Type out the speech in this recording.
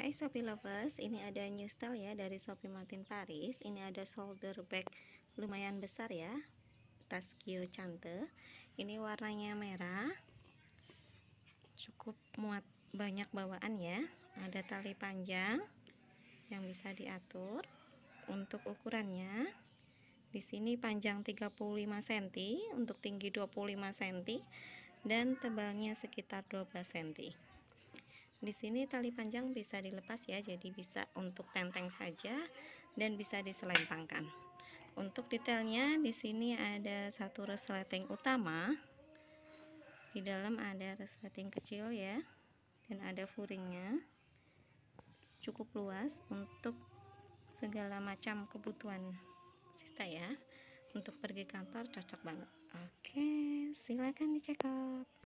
Hai Shopee Lovers, ini ada new style ya dari Shopee Martin Paris. Ini ada shoulder bag lumayan besar ya, tas Kio Cante. Ini warnanya merah, cukup muat banyak bawaan ya. Ada tali panjang yang bisa diatur. Untuk ukurannya, di sini panjang 35 cm, untuk tinggi 25 cm, dan tebalnya sekitar 12 cm. Di sini tali panjang bisa dilepas ya, jadi bisa untuk tenteng saja dan bisa diselempangkan. Untuk detailnya di sini ada satu resleting utama, di dalam ada resleting kecil ya, dan ada furingnya. Cukup luas untuk segala macam kebutuhan sista ya. Untuk pergi kantor cocok banget. Oke, silakan dicek out.